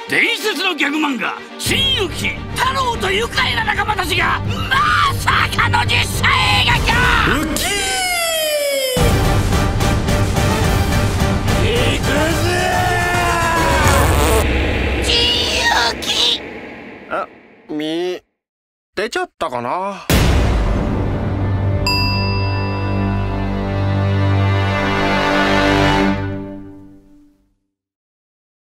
伝説のギャグ漫画「新勇気太郎と愉快な仲間たち」がまさかの実写映画化。ウキーいくぜ新勇気。 出ちゃったかな。